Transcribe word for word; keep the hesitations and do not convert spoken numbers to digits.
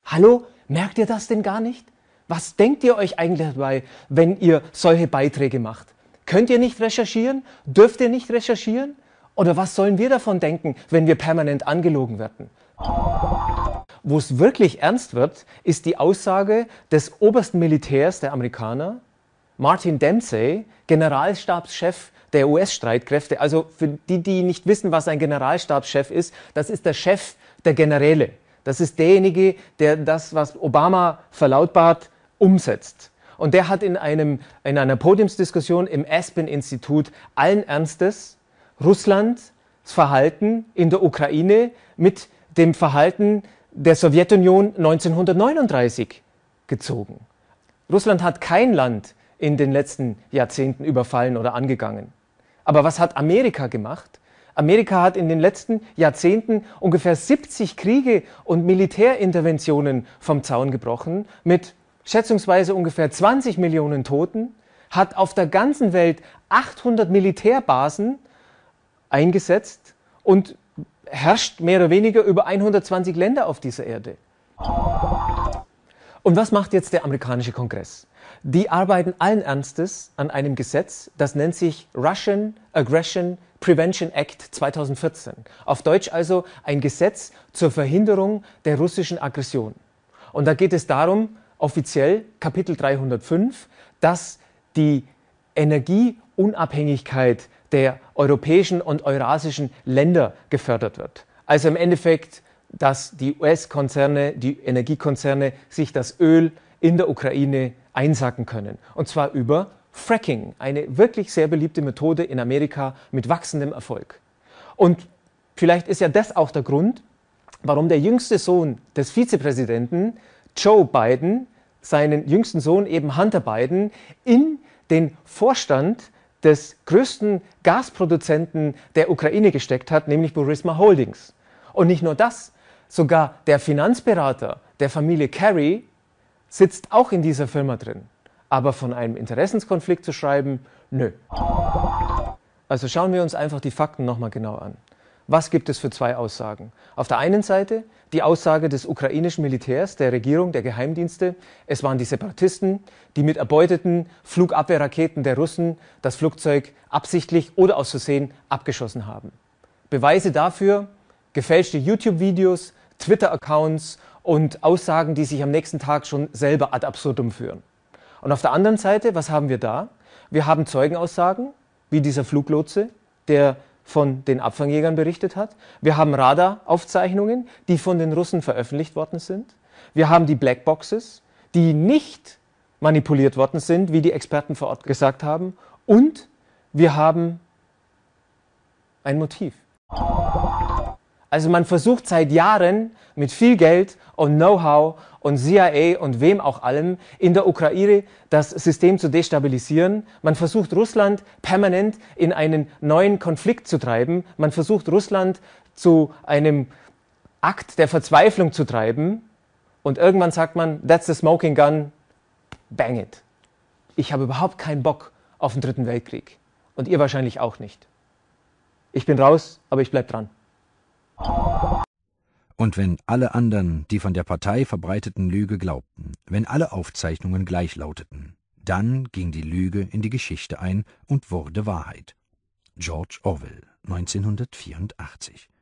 Hallo, merkt ihr das denn gar nicht? Was denkt ihr euch eigentlich dabei, wenn ihr solche Beiträge macht? Könnt ihr nicht recherchieren? Dürft ihr nicht recherchieren? Oder was sollen wir davon denken, wenn wir permanent angelogen werden? Wo es wirklich ernst wird, ist die Aussage des obersten Militärs der Amerikaner, Martin Dempsey, Generalstabschef der U S-Streitkräfte. Also für die, die nicht wissen, was ein Generalstabschef ist, das ist der Chef der Generäle. Das ist derjenige, der das, was Obama verlautbart, umsetzt. Und der hat in, einem, in einer Podiumsdiskussion im Aspen-Institut allen Ernstes Russlands Verhalten in der Ukraine mit dem Verhalten der Sowjetunion neunzehnhundertneununddreißig gezogen. Russland hat kein Land in den letzten Jahrzehnten überfallen oder angegangen. Aber was hat Amerika gemacht? Amerika hat in den letzten Jahrzehnten ungefähr siebzig Kriege und Militärinterventionen vom Zaun gebrochen, mit schätzungsweise ungefähr zwanzig Millionen Toten, hat auf der ganzen Welt achthundert Militärbasen eingesetzt und herrscht mehr oder weniger über hundertzwanzig Länder auf dieser Erde. Und was macht jetzt der amerikanische Kongress? Die arbeiten allen Ernstes an einem Gesetz, das nennt sich Russian Aggression Prevention Act zweitausendvierzehn. Auf Deutsch also ein Gesetz zur Verhinderung der russischen Aggression. Und da geht es darum, offiziell Kapitel dreihundertfünf, dass die Energieunabhängigkeit der europäischen und eurasischen Länder gefördert wird. Also im Endeffekt, dass die U S-Konzerne, die Energiekonzerne sich das Öl in der Ukraine einsacken können. Und zwar über Fracking, eine wirklich sehr beliebte Methode in Amerika mit wachsendem Erfolg. Und vielleicht ist ja das auch der Grund, warum der jüngste Sohn des Vizepräsidenten, Joe Biden, seinen jüngsten Sohn eben Hunter Biden, in den Vorstand des größten Gasproduzenten der Ukraine gesteckt hat, nämlich Burisma Holdings. Und nicht nur das, sogar der Finanzberater der Familie Kerry sitzt auch in dieser Firma drin. Aber von einem Interessenskonflikt zu schreiben, nö. Also schauen wir uns einfach die Fakten nochmal genau an. Was gibt es für zwei Aussagen? Auf der einen Seite die Aussage des ukrainischen Militärs, der Regierung, der Geheimdienste. Es waren die Separatisten, die mit erbeuteten Flugabwehrraketen der Russen das Flugzeug absichtlich oder aus Versehen abgeschossen haben. Beweise dafür: gefälschte YouTube-Videos, Twitter-Accounts und Aussagen, die sich am nächsten Tag schon selber ad absurdum führen. Und auf der anderen Seite, was haben wir da? Wir haben Zeugenaussagen, wie dieser Fluglotse, der von den Abfangjägern berichtet hat. Wir haben Radaraufzeichnungen, die von den Russen veröffentlicht worden sind. Wir haben die Blackboxes, die nicht manipuliert worden sind, wie die Experten vor Ort gesagt haben. Und wir haben ein Motiv. Also man versucht seit Jahren mit viel Geld und Know-how und C I A und wem auch allem in der Ukraine das System zu destabilisieren. Man versucht Russland permanent in einen neuen Konflikt zu treiben. Man versucht Russland zu einem Akt der Verzweiflung zu treiben. Und irgendwann sagt man, that's the smoking gun, bang it. Ich habe überhaupt keinen Bock auf den Dritten Weltkrieg. Und ihr wahrscheinlich auch nicht. Ich bin raus, aber ich bleib dran. Und wenn alle anderen die von der Partei verbreiteten Lüge glaubten, wenn alle Aufzeichnungen gleich lauteten, dann ging die Lüge in die Geschichte ein und wurde Wahrheit. George Orwell, neunzehnhundertvierundachtzig